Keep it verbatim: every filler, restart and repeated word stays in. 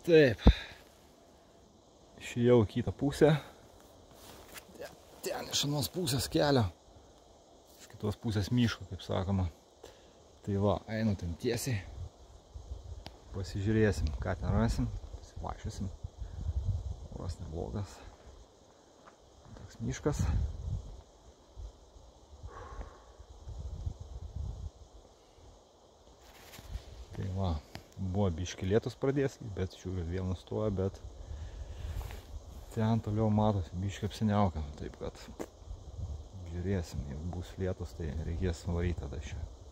Taip. Išėjau į kitą pusę. Ten iš anos pusės kelio. Iš kitos pusės miško, kaip sakoma. Tai va, einu ten tiesiai. Pasižiūrėsim, ką ten rasim. Pasivaikščiosim. Oras neblogas. Toks miškas. Tai va, buvo biški lietus pradės, bet žiūriu, vėl nustoja, bet ten toliau matosi biški apsiniaukia. Taip kad žiūrėsim, jeigu bus lietus, tai reikės varyti tada čia.